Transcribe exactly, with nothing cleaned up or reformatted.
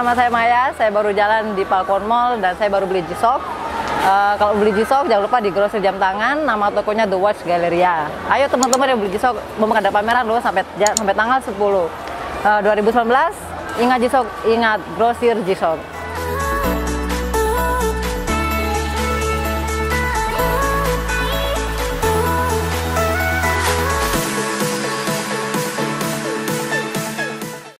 nama saya Maya, saya baru jalan di Falcon Mall dan saya baru beli G-Shock. Uh, kalau beli G-Shock jangan lupa di grosir jam tangan, nama tokonya The Watch Galleria. Ayo teman-teman yang beli G-Shock, mumpung ada pameran dulu sampai sampai tanggal sepuluh uh, dua ribu sembilan belas. Ingat G-Shock, ingat grosir G-Shock.